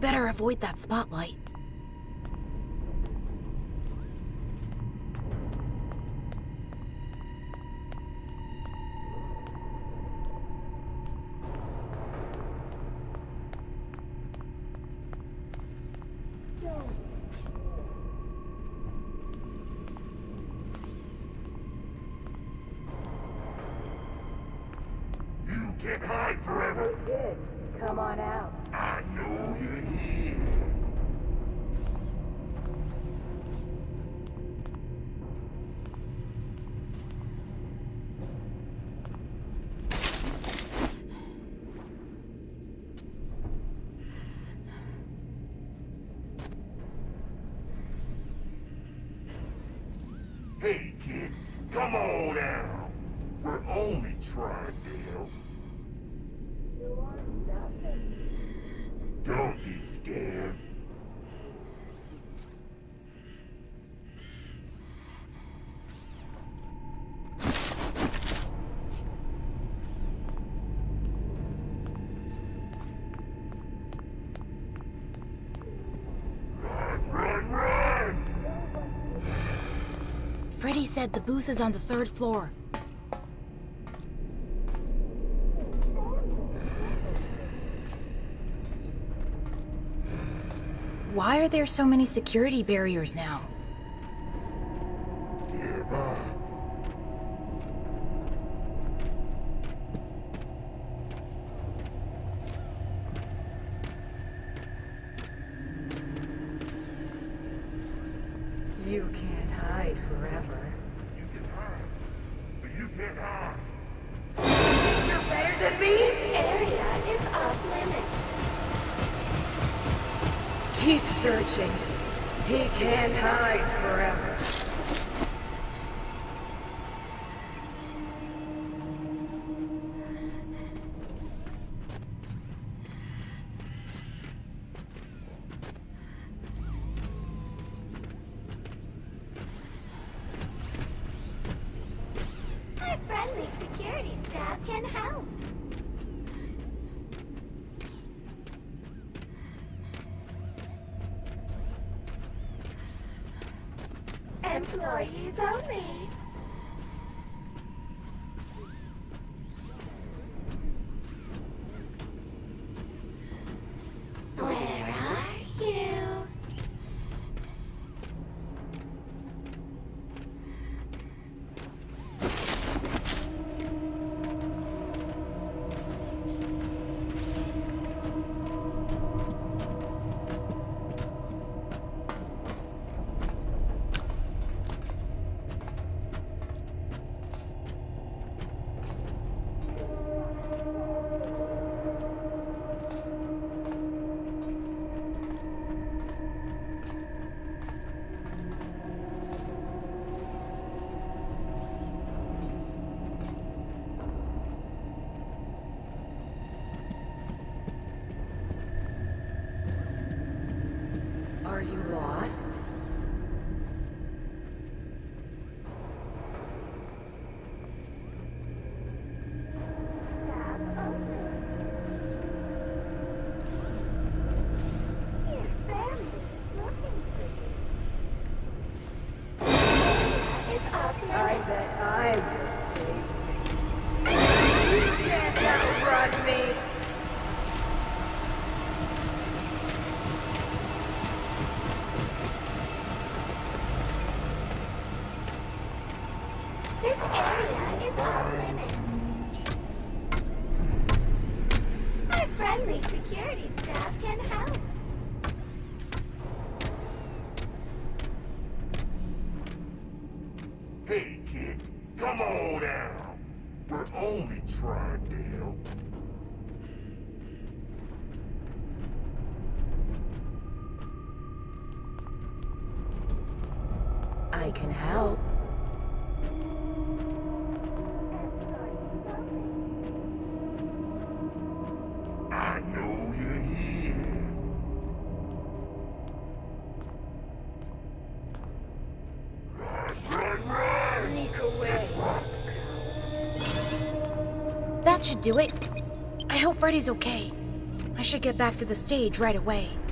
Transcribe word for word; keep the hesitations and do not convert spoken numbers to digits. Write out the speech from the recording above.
better avoid that spotlight. You can't hide forever. Good. Come on out. I know you're here. Hey, kid, come on out. We're only trying to help. You want nothing. Don't be scared. Run, run, run! Freddy said the booth is on the third floor. Why are there so many security barriers now? Give up. You can't hide forever. You can hide, but you can't hide. You're better than me? This area is off limits. Keep searching. He can't hide forever. My friendly security staff can help. Employees only. Where are you? Are you lost? Your family is looking for you. Is off I limits. bet I will. You can't outrun me. This area is off limits. My friendly security staff can help. Hey, kid, come on out. We're only trying to help. I can help. I know you're here. Run, run, run! Sneak away. That should do it. I hope Freddy's okay. I should get back to the stage right away.